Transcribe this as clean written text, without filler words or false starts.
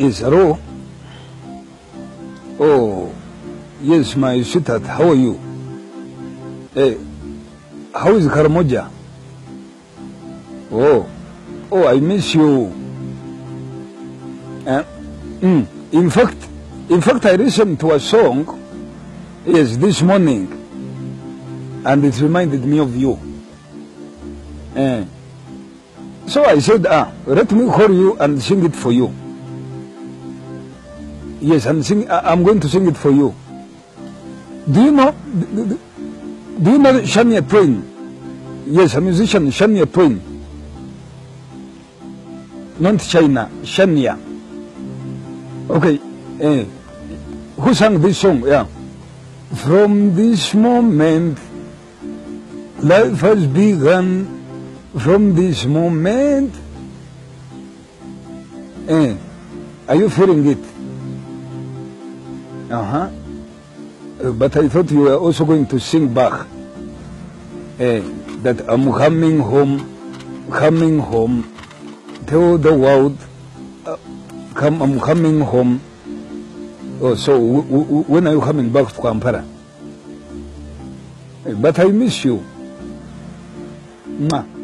Yes, hello. Oh, yes, my sweetheart. How are you? How is Karamoja? Oh, I miss you. In fact, I listened to a song, yes, this morning, and it reminded me of you. So I said, let me call you and sing it for you. Yes, and I'm going to sing it for you. Do you know Shania Twain? Yes, a musician, Shania Twain. Not China, Shania. Okay, who sang this song? Yeah. From this moment, life has begun. From this moment. Are you feeling it? But I thought you were also going to sing back. That I'm coming home, tell the world, I'm coming home. Oh, so when are you coming back to Kampala? But I miss you. Mwah.